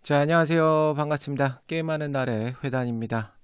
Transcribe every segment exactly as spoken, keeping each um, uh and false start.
자, 안녕하세요. 반갑습니다. 게임하는 날의 회단입니다.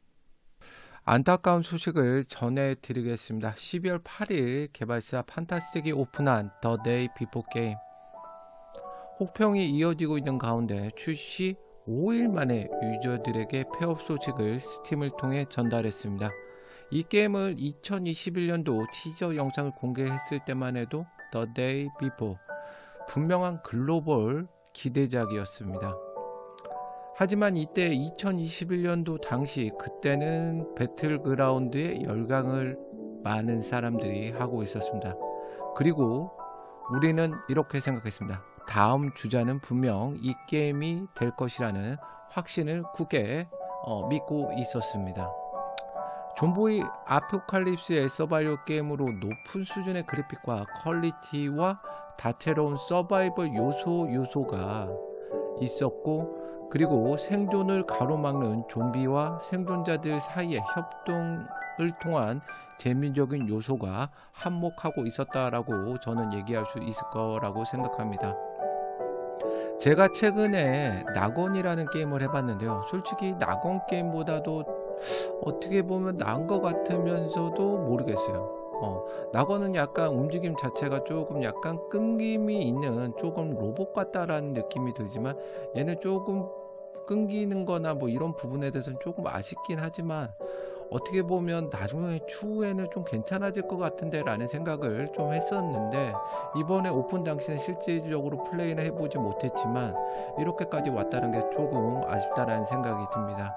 안타까운 소식을 전해드리겠습니다. 십이월 팔일 개발사 판타스틱이 오픈한 The Day Before 게임. 혹평이 이어지고 있는 가운데 출시 오일 만에 유저들에게 폐업 소식을 스팀을 통해 전달했습니다. 이 게임을 이천이십일년도 티저 영상을 공개했을 때만 해도 The Day Before 분명한 글로벌 기대작이었습니다. 하지만 이때 이천이십일년도 당시 그때는 배틀그라운드에 열광을 많은 사람들이 하고 있었습니다. 그리고 우리는 이렇게 생각했습니다. 다음 주자는 분명 이 게임이 될 것이라는 확신을 굳게 어, 믿고 있었습니다. 존보이 아포칼립스의 서바이벌 게임으로 높은 수준의 그래픽과 퀄리티와 다채로운 서바이벌 요소 요소가 있었고, 그리고 생존을 가로막는 좀비와 생존자들 사이의 협동을 통한 재미적인 요소가 한몫하고 있었다라고 저는 얘기할 수 있을 거라고 생각합니다. 제가 최근에 낙원이라는 게임을 해봤는데요. 솔직히 낙원 게임보다도 어떻게 보면 나은 것 같으면서도 모르겠어요. 어, 낙원은 약간 움직임 자체가 조금 약간 끊김이 있는 조금 로봇 같다라는 느낌이 들지만, 얘는 조금 끊기는 거나 뭐 이런 부분에 대해서는 조금 아쉽긴 하지만, 어떻게 보면 나중에 추후에는 좀 괜찮아질 것 같은데 라는 생각을 좀 했었는데, 이번에 오픈 당시는 실질적으로 플레이는 해보지 못했지만 이렇게까지 왔다는 게 조금 아쉽다라는 생각이 듭니다.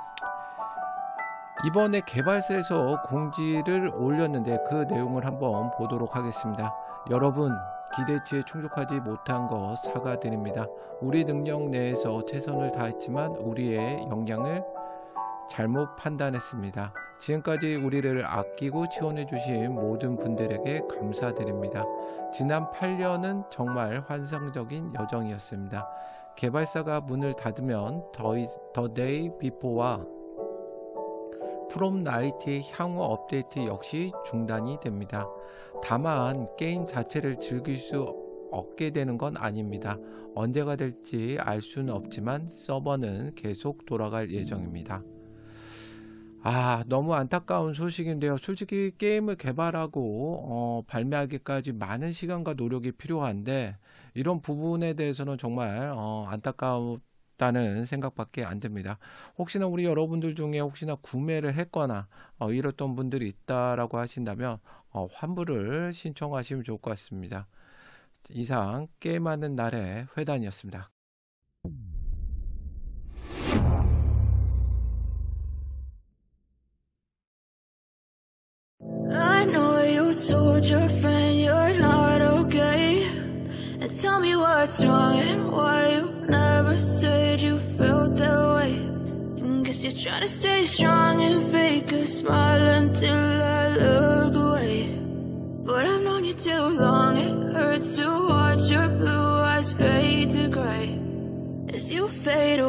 이번에 개발사에서 공지를 올렸는데 그 내용을 한번 보도록 하겠습니다. 여러분, 기대치에 충족하지 못한 것 사과드립니다. 우리 능력 내에서 최선을 다했지만 우리의 역량을 잘못 판단했습니다. 지금까지 우리를 아끼고 지원해 주신 모든 분들에게 감사드립니다. 지난 팔 년은 정말 환상적인 여정이었습니다. 개발사가 문을 닫으면 The Day Before와 프롬 나이트의 향후 업데이트 역시 중단이 됩니다. 다만 게임 자체를 즐길 수 없게 되는 건 아닙니다. 언제가 될지 알 수는 없지만 서버는 계속 돌아갈 예정입니다. 아, 너무 안타까운 소식인데요. 솔직히 게임을 개발하고 어, 발매하기까지 많은 시간과 노력이 필요한데, 이런 부분에 대해서는 정말 어, 안타까웠다는 생각밖에 안 듭니다. 혹시나 우리 여러분들 중에 혹시나 구매를 했거나 어, 이랬던 분들이 있다라고 하신다면 어, 환불을 신청하시면 좋을 것 같습니다. 이상 게임하는 날의 회단이었습니다. I know you told your friend you're not okay, and tell me what's wrong and why you never said you felt that way. And guess you're trying to stay strong and fake a smile until I look away. But I've known you too long, it hurts to watch your blue eyes fade to gray as you fade away.